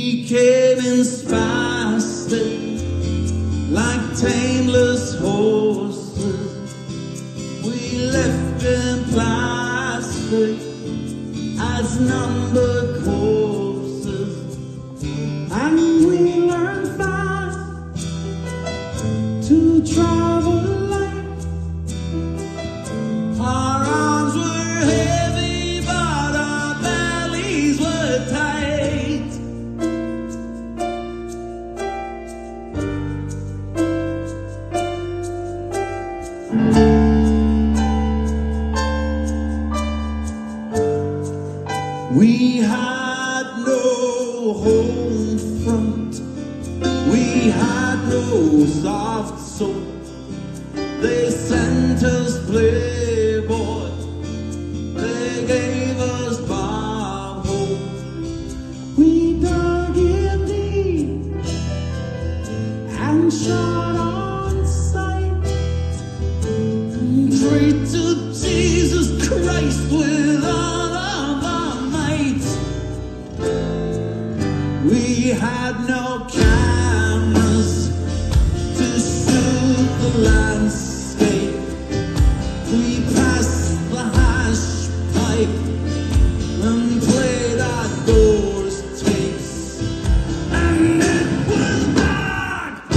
We came in spastic, like tameless horses. We left in plastic as numbered courses, and we learned fast to travel light. Our arms were heavy, but our bellies were tight. We had no home front, we had no soft soap. They sent us Playboy, they gave us Bob Hope. We dug in deep and shot on sight, prayed to Jesus Christ with all of our might. We had no cameras to shoot the landscape. We passed the hash pipe and played outdoors tapes. And it was dark,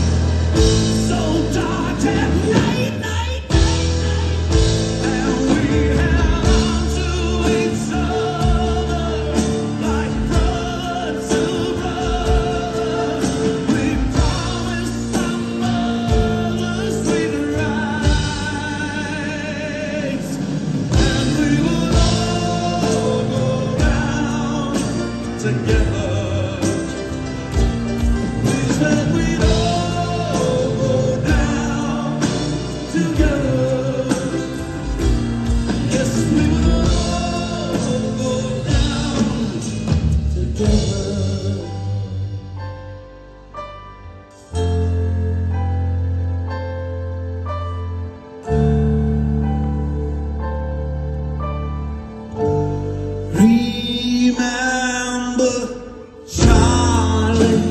so dark at night, night, night, night. And we held on to each other like brother to brother. We promised some other sweet rights, and we would all go down together. We said we'd all go down together. Yes, we would all go down together. Remember Charlie,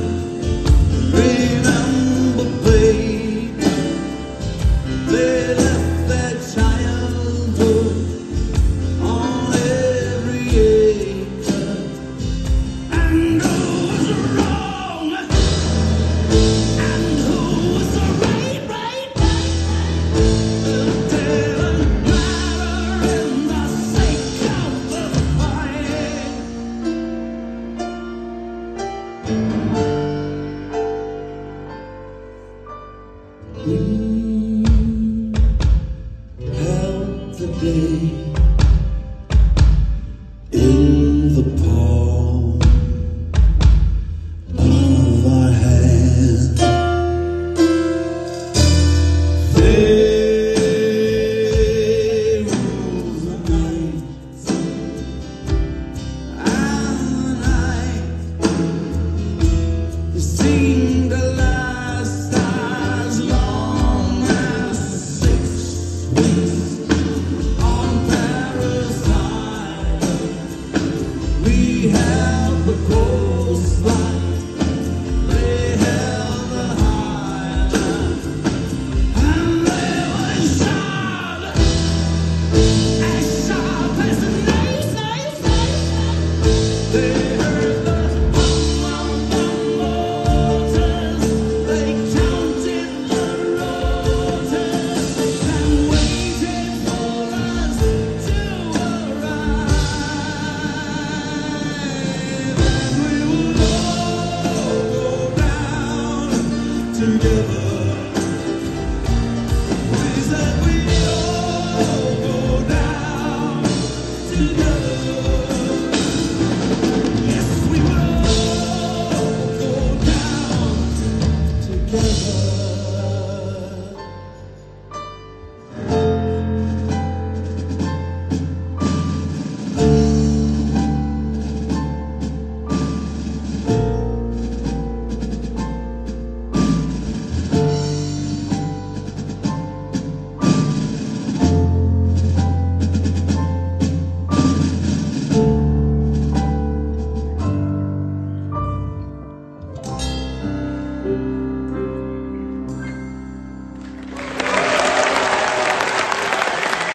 remember baby. They left their childhood on every acre. And who was wrong? And who was right, right, right? The didn't matter in the sake of the fight. We held the day in the palm of our hands. They ruled the night, and the night seemed to last as long as 6 weeks on Paris Island. We held the coastline